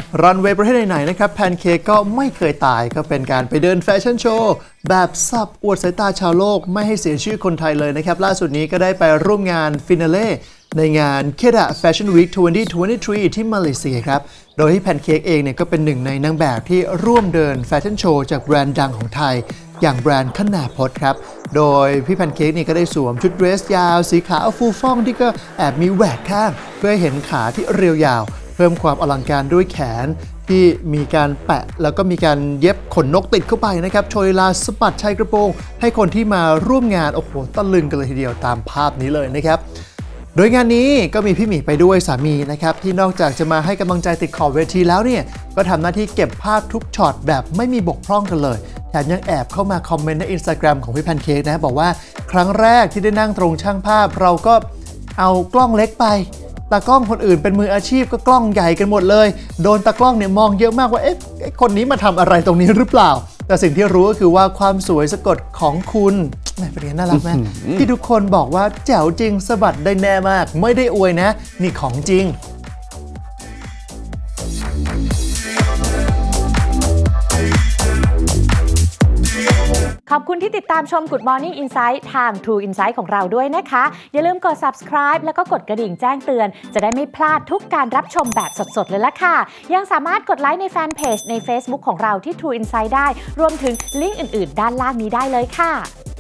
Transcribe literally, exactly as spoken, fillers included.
รันเวย์ประเทศไหนๆนะครับแพนเค้กก็ไม่เคยตายก็เป็นการไปเดินแฟชั่นโชว์แบบสับอวดสายตาชาวโลกไม่ให้เสียชื่อคนไทยเลยนะครับล่าสุดนี้ก็ได้ไปร่วมงานฟินาเล่ในงาน Kedah Fashion Week สองพันยี่สิบสาม ที่มาเลเซียครับโดยที่แพนเค้กเองเนี่ยก็เป็นหนึ่งในนางแบบที่ร่วมเดินแฟชั่นโชว์จากแบรนด์ดังของไทยอย่างแบรนด์ขนาพจน์ครับโดยพี่แพนเค้กนี่ก็ได้สวมชุดเดรสยาวสีขาวฟูฟ่องที่ก็แอบมีแหวกข้างเพื่อให้เห็นขาที่เรียวยาวเพิ่มความอลังการด้วยแขนที่มีการแปะแล้วก็มีการเย็บขนนกติดเข้าไปนะครับโชว์ลีลาสะบัดชายกระโปรงให้คนที่มาร่วมงานโอ้โหตะลึงกันเลยทีเดียวตามภาพนี้เลยนะครับโดยงานนี้ก็มีพี่หมีไปด้วยสามีนะครับที่นอกจากจะมาให้กำลังใจติดขอบเวทีแล้วเนี่ยก็ทำหน้าที่เก็บภาพทุกช็อตแบบไม่มีบกพร่องกันเลยแถมยังแอบเข้ามาคอมเมนต์ใน Instagram ของพี่แพนเค้กนะบอกว่าครั้งแรกที่ได้นั่งตรงช่างภาพเราก็เอากล้องเล็กไปตากล้องคนอื่นเป็นมืออาชีพก็กล้องใหญ่กันหมดเลยโดนตากล้องเนี่ยมองเยอะมากว่าเอ๊ะคนนี้มาทำอะไรตรงนี้หรือเปล่าแต่สิ่งที่รู้ก็คือว่าความสวยสะกดของคุณแหมเป็นไงน่ารักไหมที่ทุกคนบอกว่าแจ๋วจริงสะบัดได้แน่มากไม่ได้อวยนะนี่ของจริงขอบคุณที่ติดตามชม Good Morning Insight ทาง True Insight ของเราด้วยนะคะอย่าลืมกด Subscribe แล้วก็กดกระดิ่งแจ้งเตือนจะได้ไม่พลาดทุกการรับชมแบบสดๆเลยล่ะค่ะยังสามารถกดไลค์ในแฟนเพจใน Facebook ของเราที่ True Insight ได้รวมถึงลิงก์อื่นๆด้านล่างนี้ได้เลยค่ะ